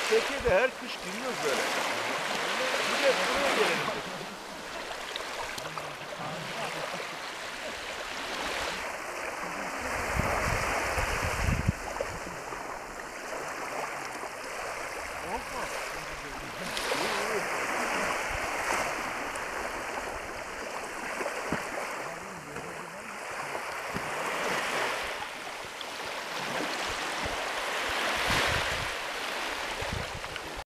Fethiye'de her kış giriyoruz böyle. Bir de buraya gelelim.